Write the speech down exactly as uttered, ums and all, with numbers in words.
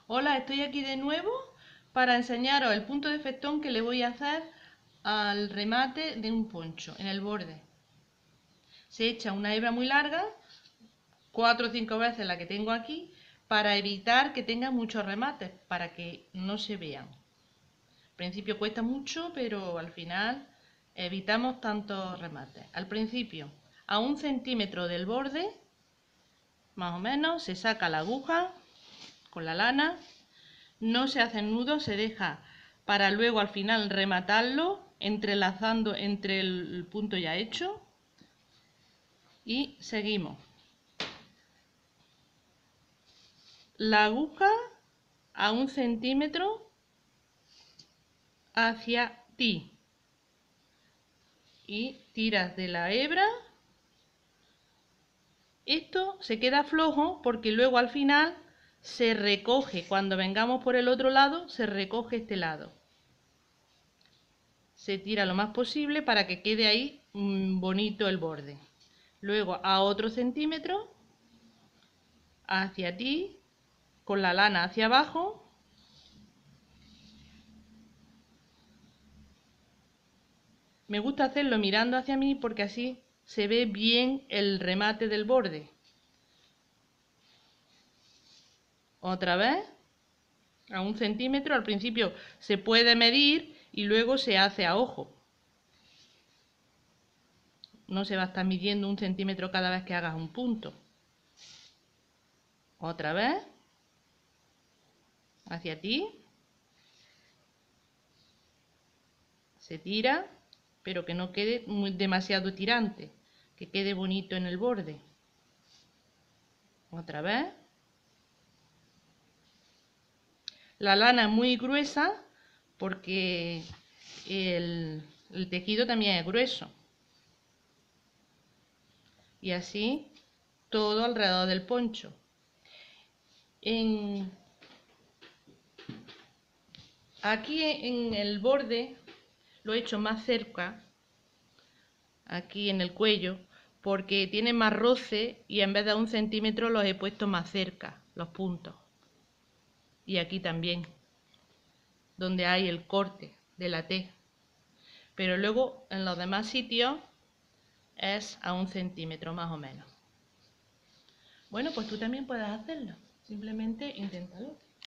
Hola, estoy aquí de nuevo para enseñaros el punto de festón que le voy a hacer al remate de un poncho en el borde. Se echa una hebra muy larga, cuatro o cinco veces la que tengo aquí, para evitar que tenga muchos remates, para que no se vean. Al principio cuesta mucho, pero al final evitamos tantos remates. Al principio, a un centímetro del borde, más o menos, se saca la aguja con la lana. No se hacen nudos, se deja para luego al final rematarlo entrelazando entre el punto ya hecho y seguimos. La aguja a un centímetro hacia ti y tiras de la hebra. Esto se queda flojo porque luego al final se recoge, cuando vengamos por el otro lado, se recoge este lado. Se tira lo más posible para que quede ahí mmm, bonito el borde. Luego a otro centímetro hacia ti, con la lana hacia abajo. Me gusta hacerlo mirando hacia mí porque así se ve bien el remate del borde. Otra vez a un centímetro. Al principio se puede medir y luego se hace a ojo. No se va a estar midiendo un centímetro cada vez que hagas un punto. Otra vez hacia ti. Se tira, pero que no quede muy, demasiado tirante, que quede bonito en el borde. Otra vez. La lana es muy gruesa porque el, el tejido también es grueso. Y así todo alrededor del poncho. En, aquí en el borde lo he hecho más cerca, aquí en el cuello, porque tiene más roce y en vez de a un centímetro los he puesto más cerca, los puntos. Y aquí también, donde hay el corte de la T. Pero luego en los demás sitios es a un centímetro más o menos. Bueno, pues tú también puedes hacerlo. Simplemente inténtalo.